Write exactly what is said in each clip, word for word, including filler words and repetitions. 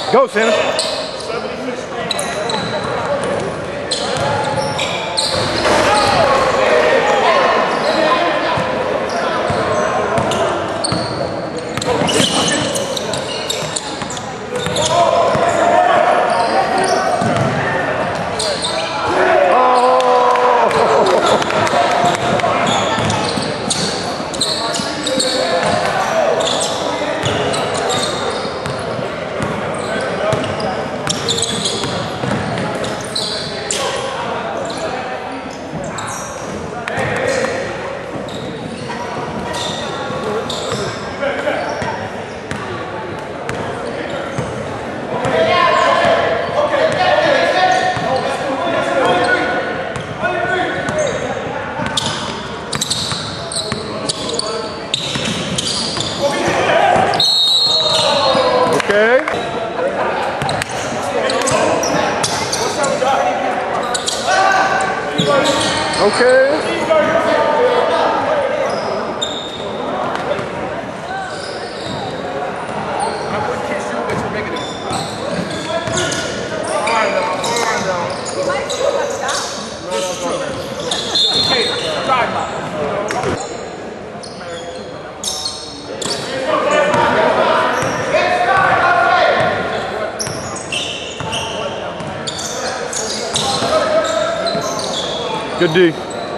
Go, Santa. Okay. Good D.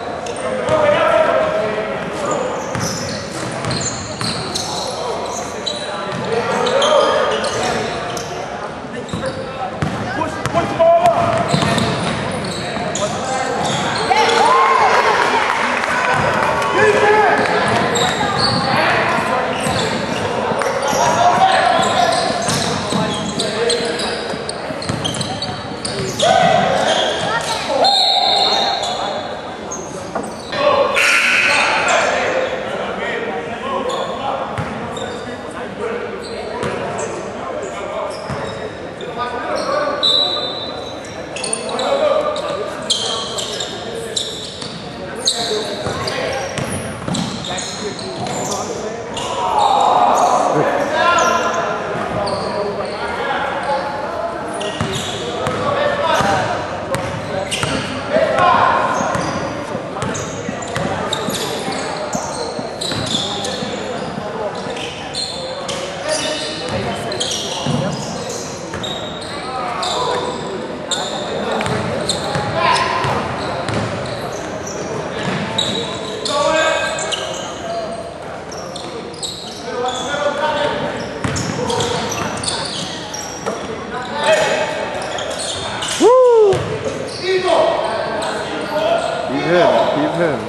Keep him, keep him.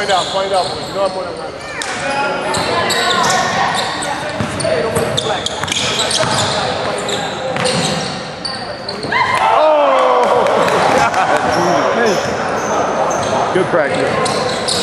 Find out, find out. You know I'm more than right. Oh! God. Good practice.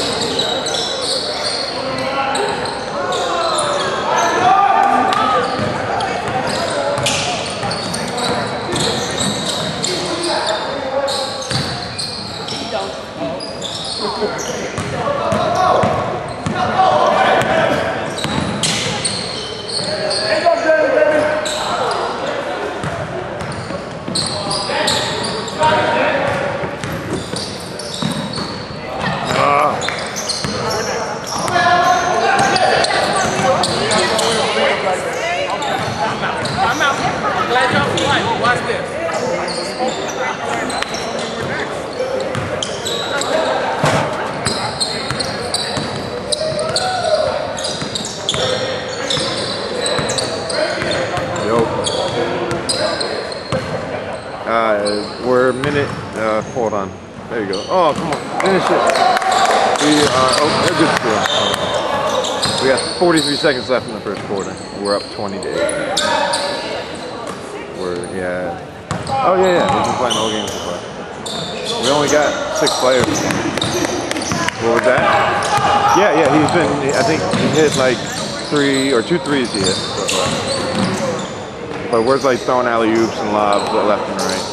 Uh, we're a minute, uh, hold on. There you go. Oh, come on, finish it. We are, oh, they're good score. We got forty-three seconds left in the first quarter. We're up twenty to eight. We're, yeah. Oh, yeah, yeah, we've been playing the whole game so far. We only got six players. What was that? Yeah, yeah, he's been, I think he hit like three, or two threes he hit so far. But we're like throwing alley-oops and lobs left and right.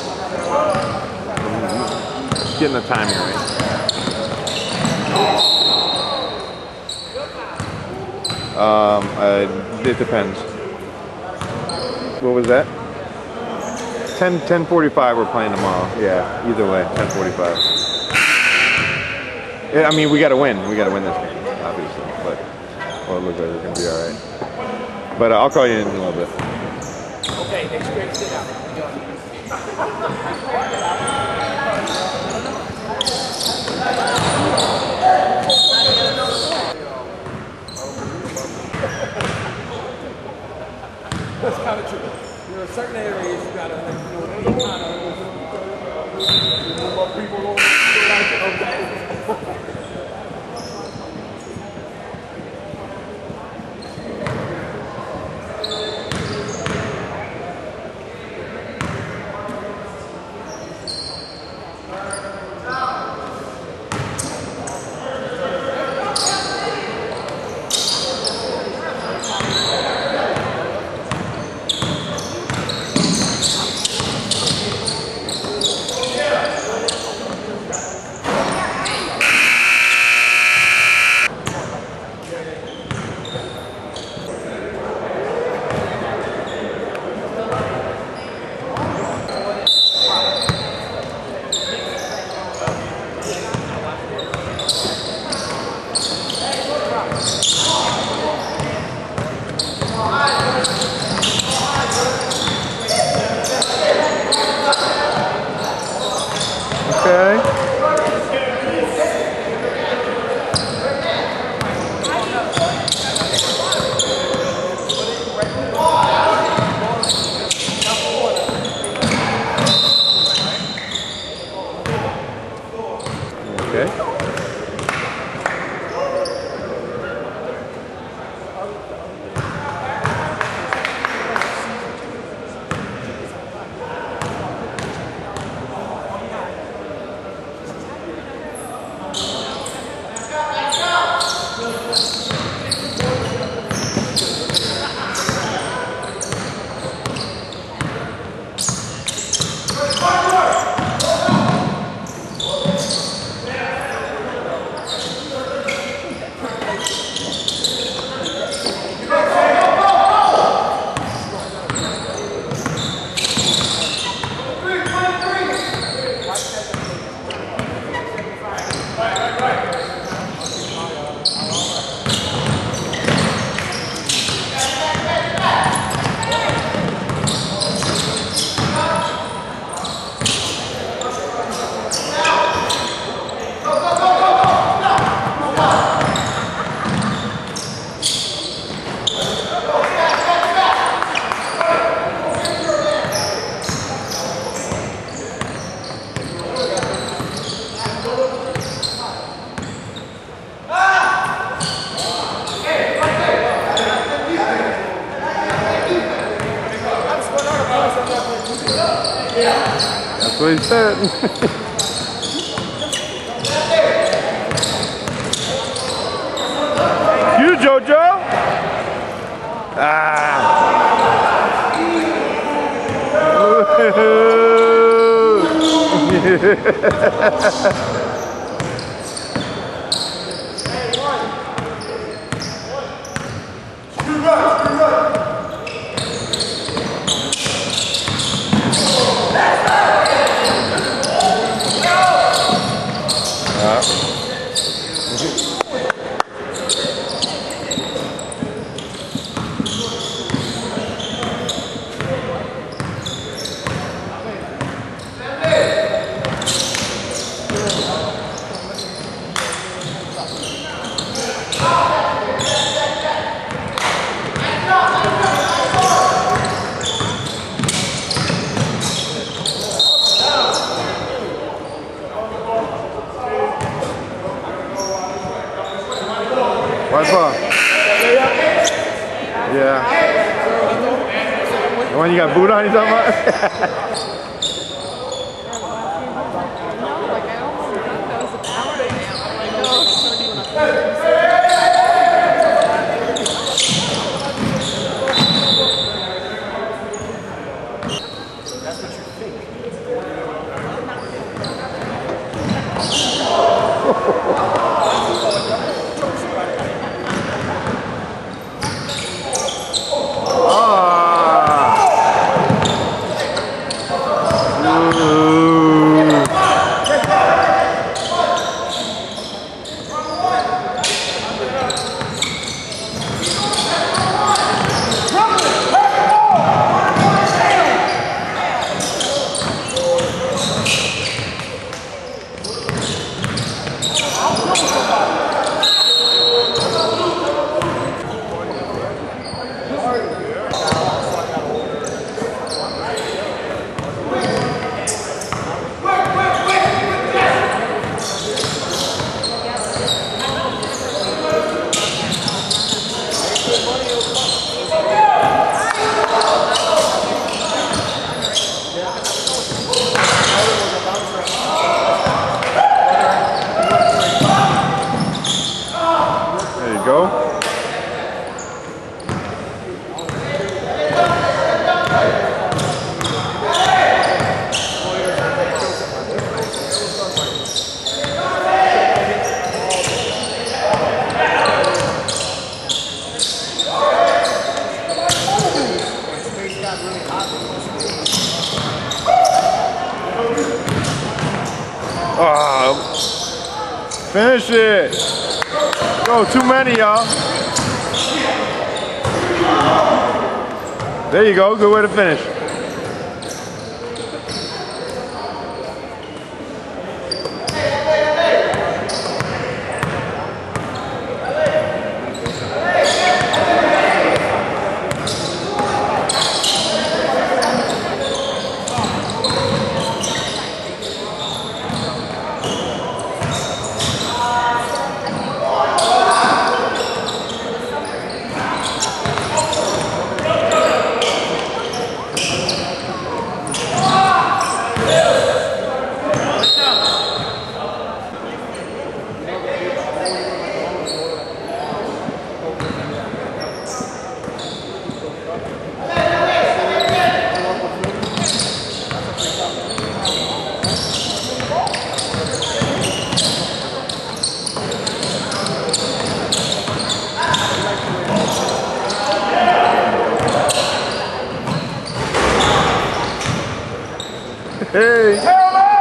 Getting the timing right. Um, uh, it depends. What was that? ten, ten forty-five we're playing tomorrow. Yeah, either way, ten forty-five. Yeah, I mean, we got to win. We got to win this game, obviously. But well, it looks like we're going to be all right. But uh, I'll call you in a little bit. Okay, they straight sit out. That's kind of true. You know, certain areas you gotta, like, you know, any kind of move people over, okay. That's what he said. You, JoJo. Ah. What's up? Yeah. The one you got boot on, you talking about? Go. Oh, finish it. Go, too many, y'all. There you go, good way to finish. Hey! Hell no!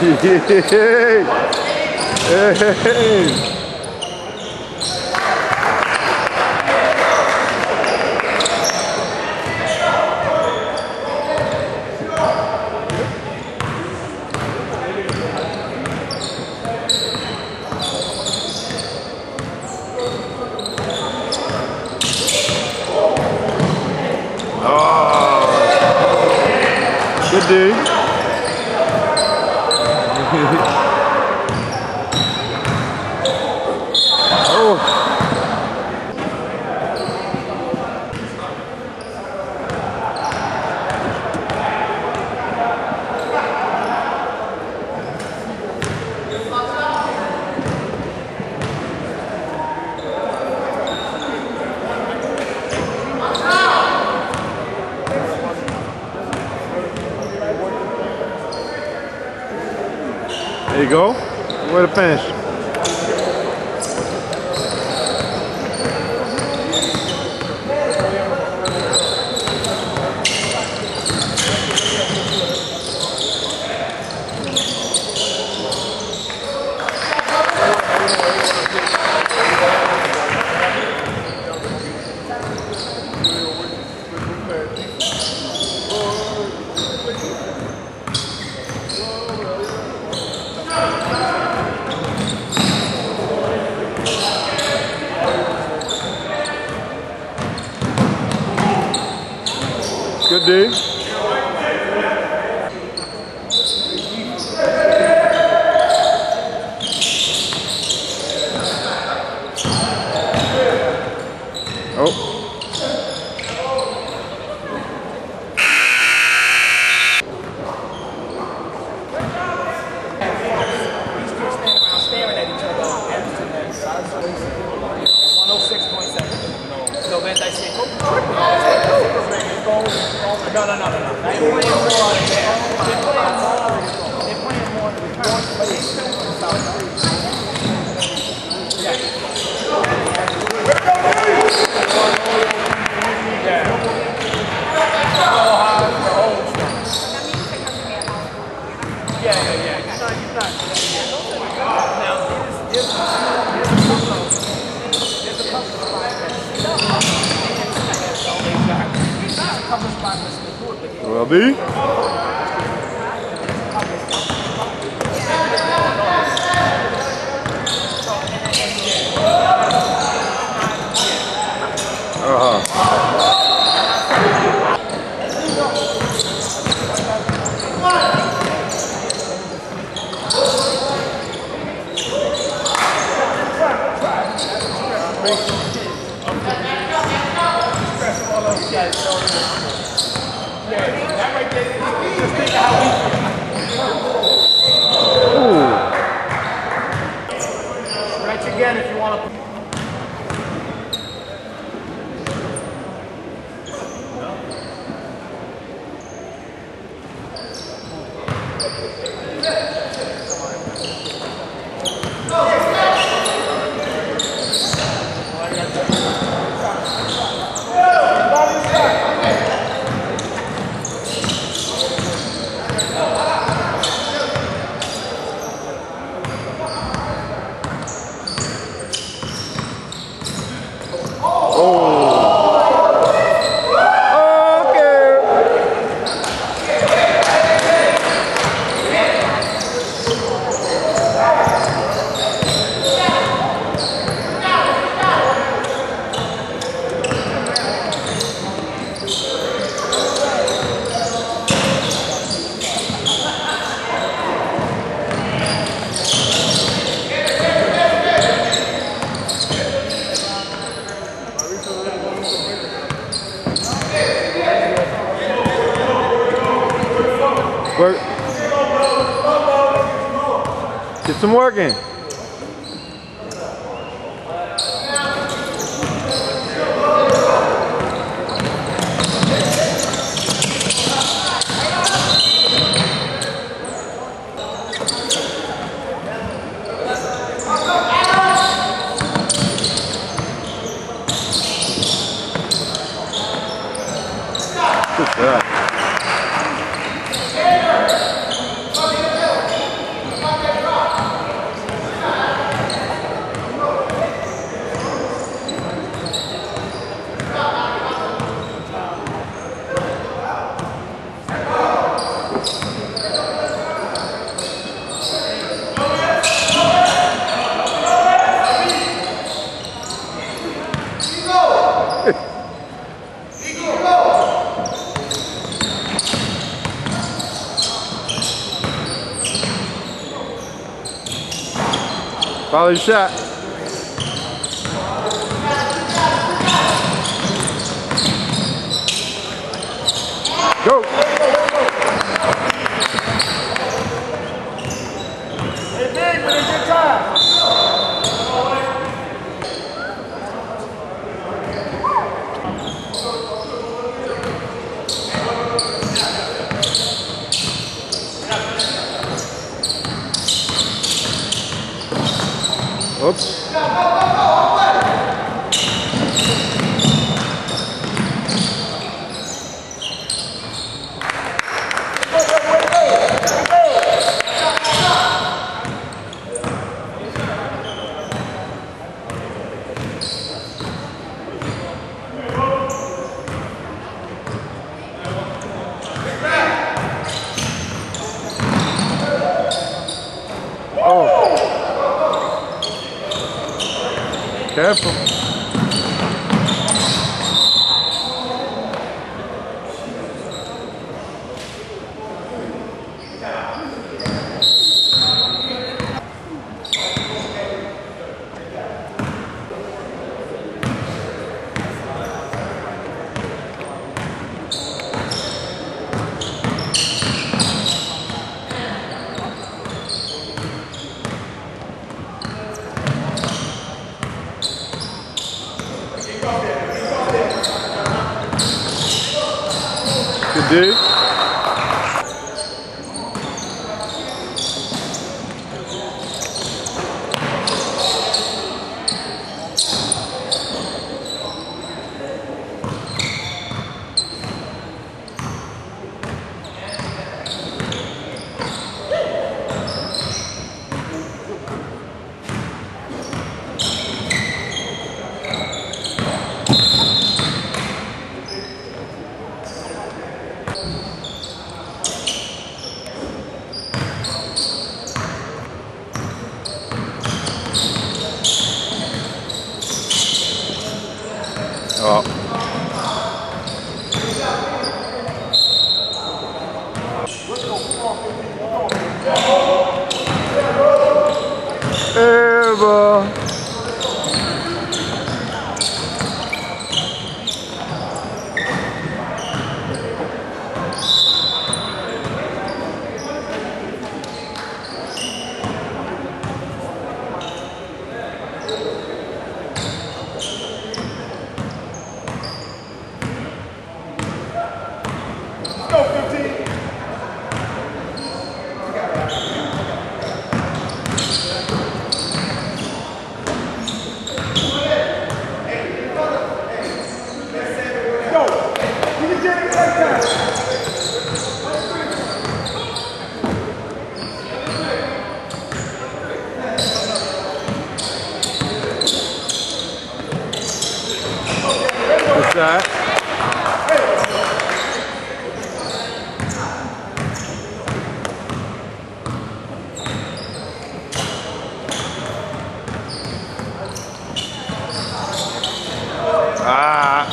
Hey. Good dude. Oh. There you go. Way to finish. Good dude. Oh. Staring at each other one oh six point seven. So then I say, go no, no, no, no, no. They're playing more on it there. They're playing more. They're playing more on the return. But they still want to stop. Yeah. Yeah. Yeah, yeah, yeah. You're not, you're not. Now, there's, there's, there's a couple of, there's a couple of spots that, Well, D. Uh-huh. that right there, just think how we feel. Stretch again if you want to. Work. Get some work in. Good job. Follow your shot. Go. Hey, big, when it's your time. Oops. Careful. Good dude. Oh. Ever. Good shot. Ah.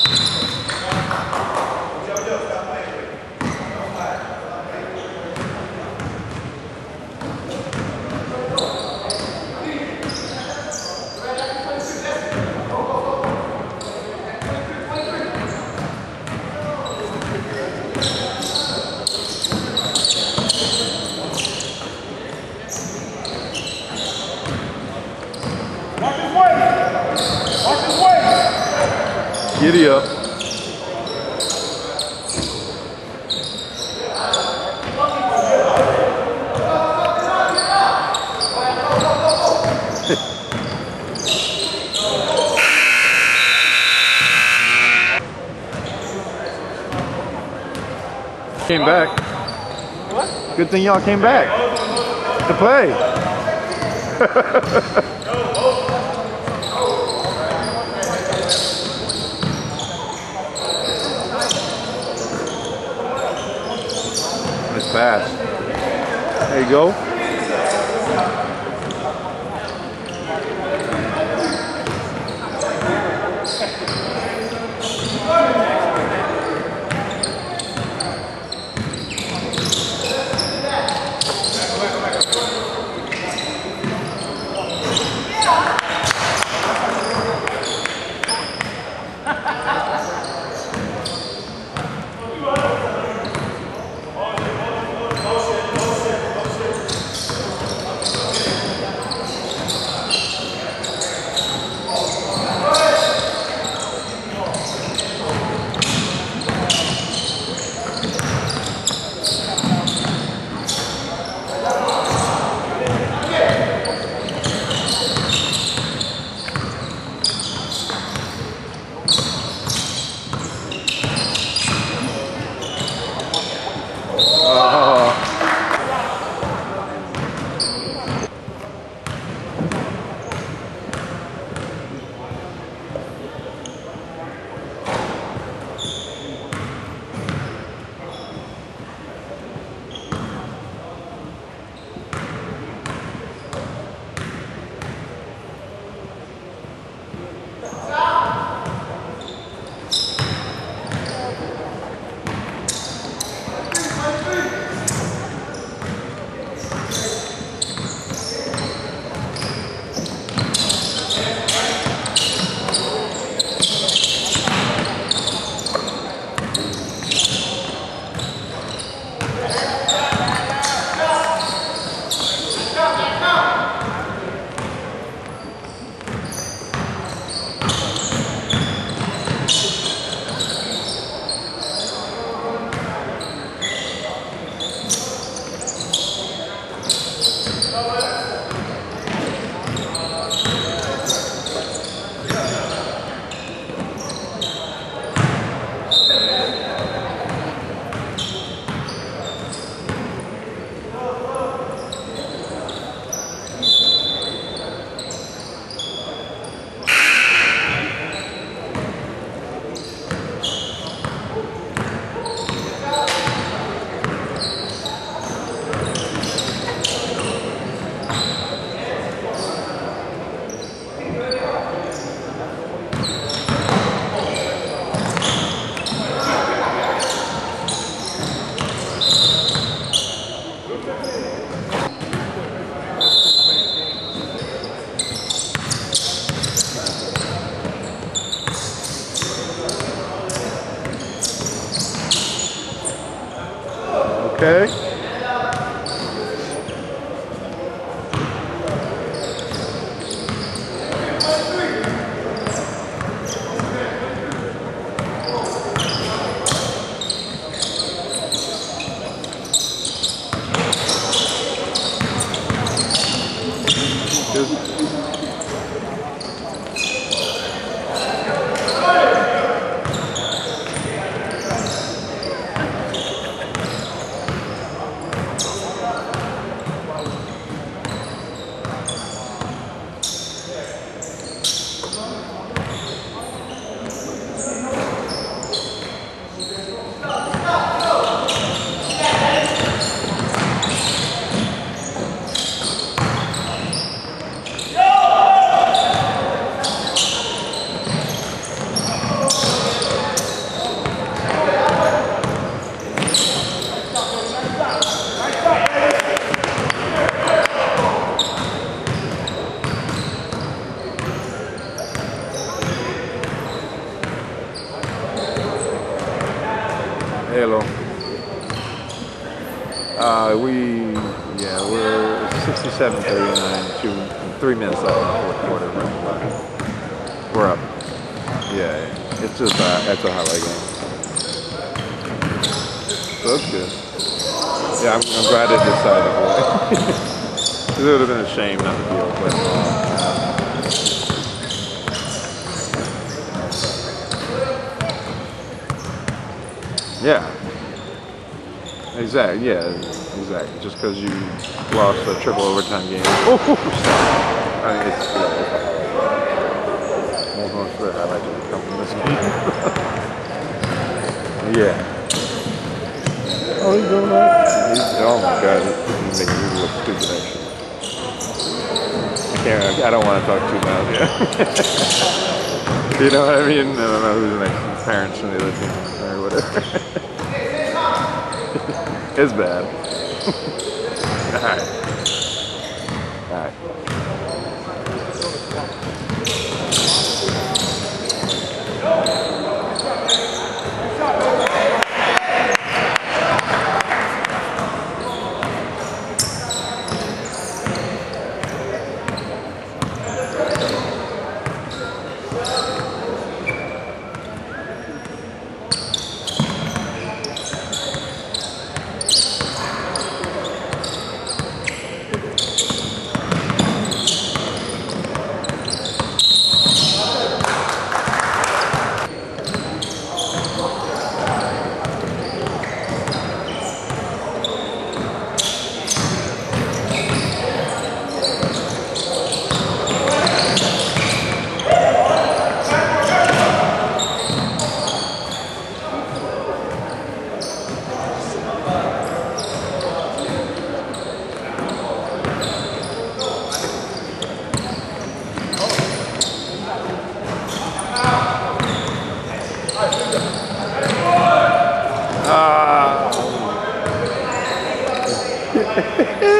Watch his way. Watch his way. Giddy up. Came back. What? Good thing y'all came back to play. Nice pass. There you go. Okay. Just hello. Uh, we, yeah, we're sixty-seven thirty-nine, two, three minutes left in the fourth quarter. We're up. Yeah, it's just uh, that's a highlight game. So that's good. Yeah, I'm, I'm glad they decided to play. It would have been a shame not to be able to play. Yeah. Exactly. Yeah. Exactly. Just because you lost a triple overtime game. Oh, I mean, it's yeah. It's most of the highlights that come from this game. Yeah. Oh, he's doing that. He's, oh my God, he's making me look stupid. Actually, I can't. I don't want to talk too loud. Yeah. You know what I mean? I don't know who's next. Parents from the other team or whatever. It's bad. Alright. Alright. Ah.